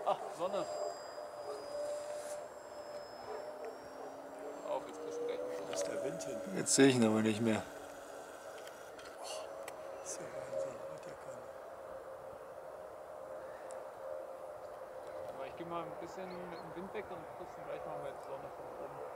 Ach, Sonne. Auf, jetzt kriegst du gleich einen Wo ist der Wind hin? Jetzt sehe ich ihn aber nicht mehr. Das ist ja Wahnsinn, hat ja keiner. Aber ich gehe mal ein bisschen mit dem Wind weg, dann kriegst du gleich mal mit Sonne von oben.